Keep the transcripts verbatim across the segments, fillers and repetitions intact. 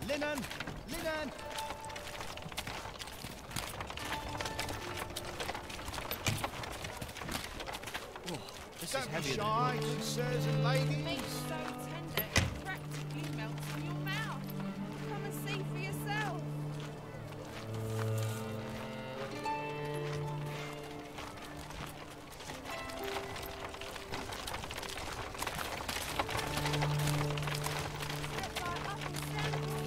Linen! Linen! Oh, this Don't is be heavier shy, than good sirs and ladies. Meat's so tender, it practically melts in your mouth. Come and see for yourself. Step right up and sample.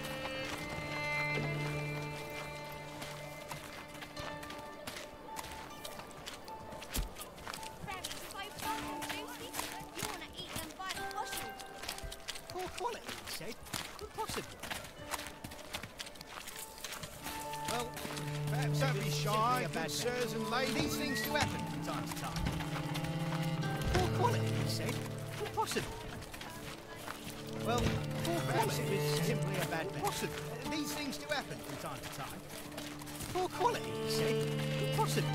Berries so plump and juicy, you want to eat them by the bushel. poor quality, he said. Impossible. Well, perhaps Don't it be was shy, simply a bad good sirs and ladies. These things do happen from time to time. Poor quality, he said. Impossible. Well, poor Perhaps quality it was is simply a bad Impossible. These things do happen from time to time. Poor quality, he said. Impossible.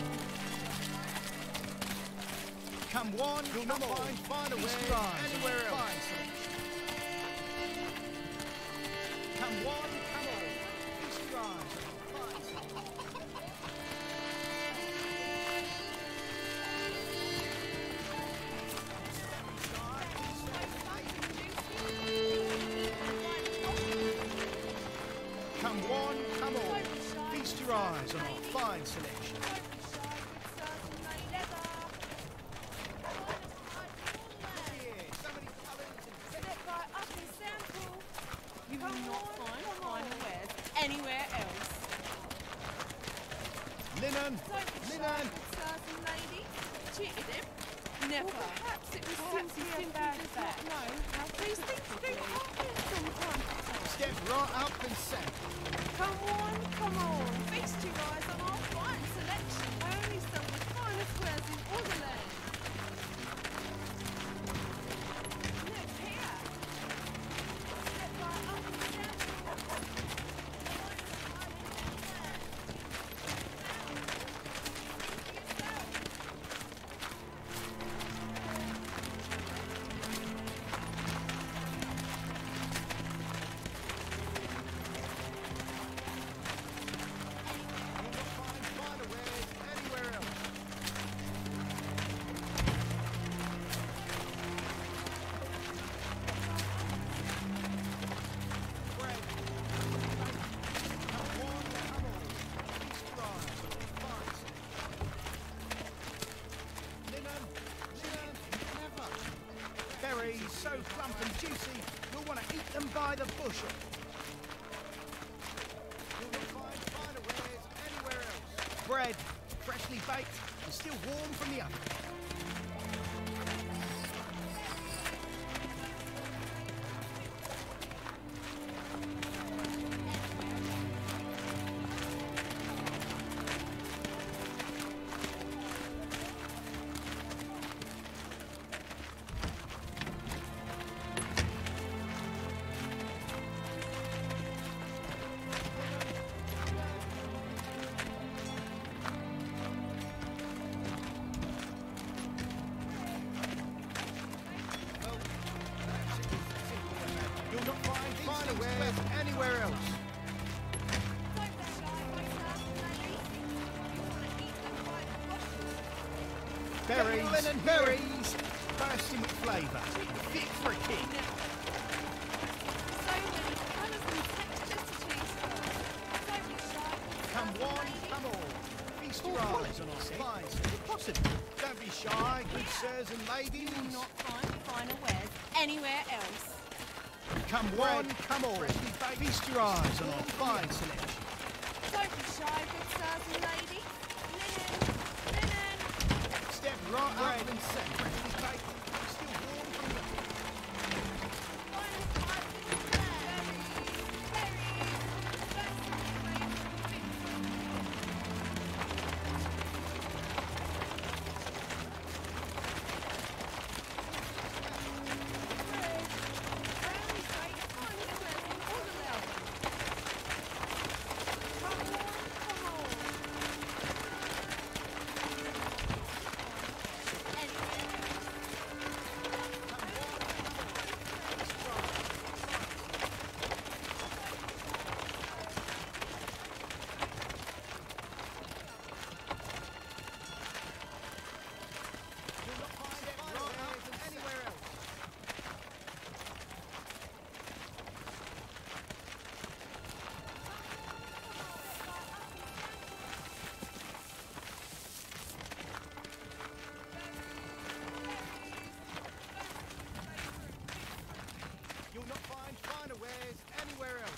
Come one, you'll not find finer Feast wares your eyes anywhere on a else. fine selection. Come one, come all. Feast your eyes on a fine selection. Come one, come all. Feast your eyes on our fine selection. Here, so many colours and Step right up and sample. You will not find finer wares anywhere else. Linen, Don't be shy, linen. good sirs and ladies. Cheated him? Never. Well, perhaps it was simply a bad bet. No, how these things do happen from time to time. Step right up and sample. Come on, come on. Feast your eyes on our fine selection. I only sell the finest wares in all the land. Look here. Step right up and sample. Find finer wares anywhere else. Bread. Come one, come all. Feast your eyes on our fine selection. Linen, linen, never. Berries so plump and juicy, you'll want to eat them by the bushel. You'll not find finer wares anywhere else. Bread, freshly baked and still warm from the oven. You'll not find finer wares anywhere else. Don't be shy, good sirs and ladies, you want to eat them by the bushel. Berries, Linen here. berries, bursting with flavour, fit for a king. So many colours and textures to choose from. Don't be shy. Come one, come all. Feast your Poor eyes on our quality, fine he said. Impossible. Don't be shy, good sirs and ladies. You will not find finer wares anywhere else. Come one, come all. Feast your eyes on our fine selection. Don't be shy, good sirs and ladies. Linen, linen. Step right up and set. Freshly baked, still warm from the oven. Finest items in the land. Berries, Where's anywhere else?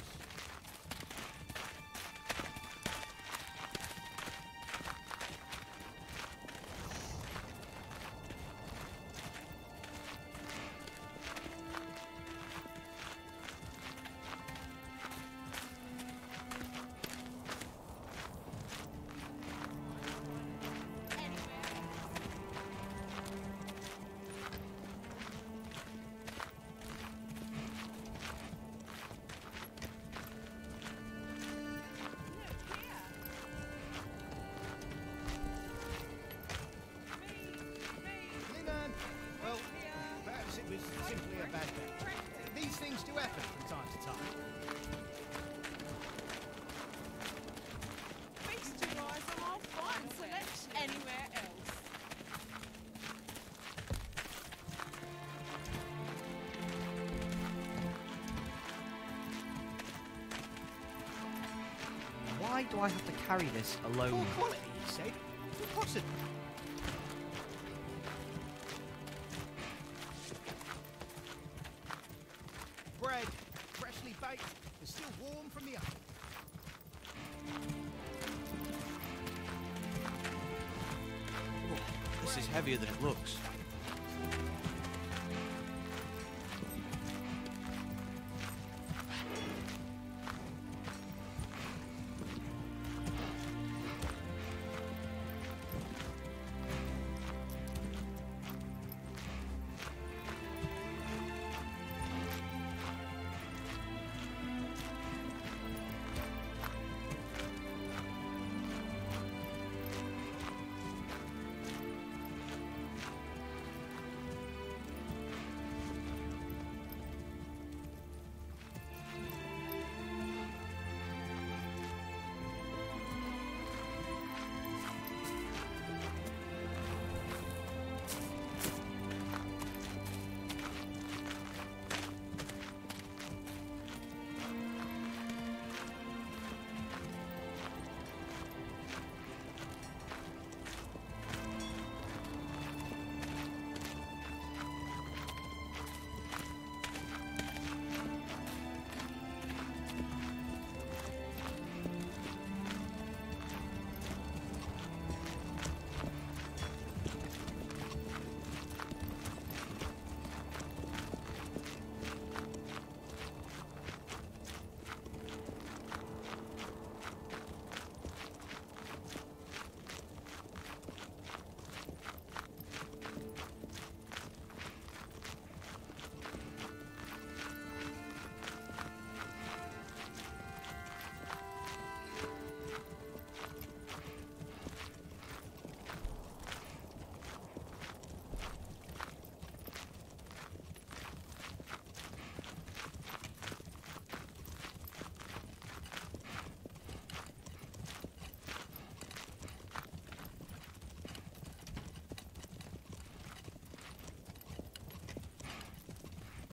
Well, perhaps it was simply a bad day. These things do happen from time to time. Feast your eyes on our fine selection anywhere else. Why do I have to carry this Poor alone? quality, he said. Impossible. Bread, freshly baked, is still warm from the oven. This is heavier than it looks.